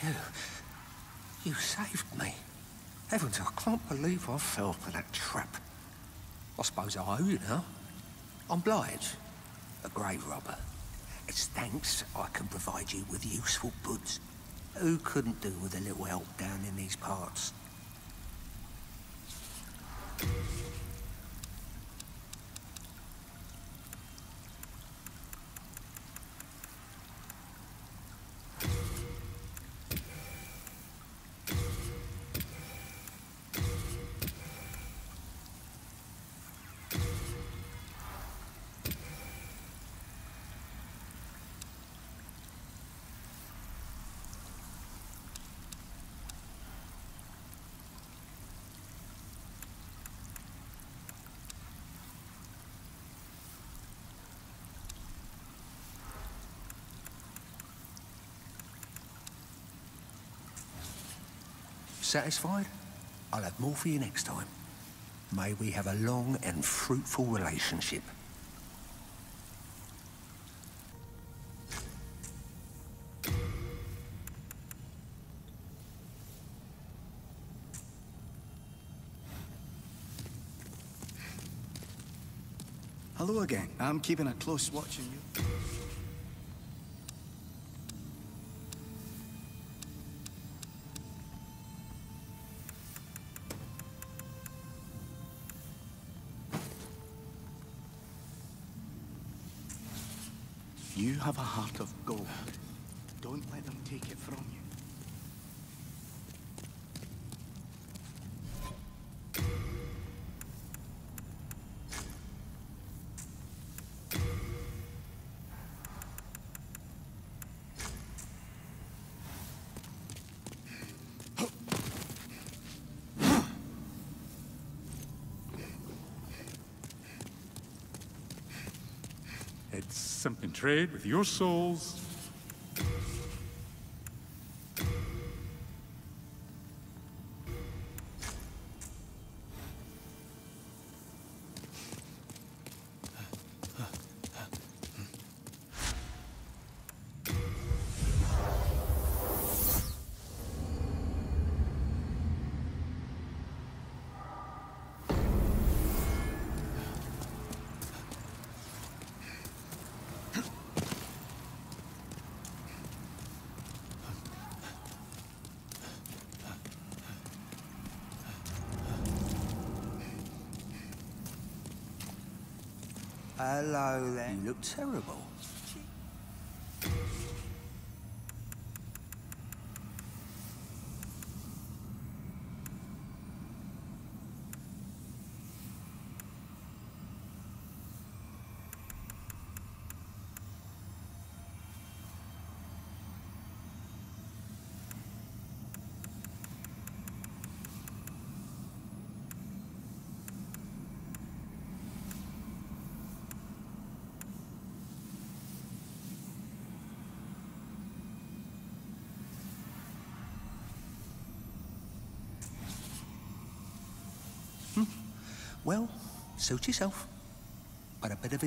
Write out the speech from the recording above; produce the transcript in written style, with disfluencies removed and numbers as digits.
you. You saved me. Heavens, I can't believe I fell for that trap. I suppose I owe you now. I'm Blige, a grave robber. It's thanks I can provide you with useful goods. Who couldn't do with a little help down in these parts? Satisfied? I'll have more for you next time. May we have a long and fruitful relationship. Hello again. I'm keeping a close watch on you. You have a heart of gold. Don't let them take it from you. It's something trade with your souls. Hello there. You look terrible. Well, suit yourself. But a bit of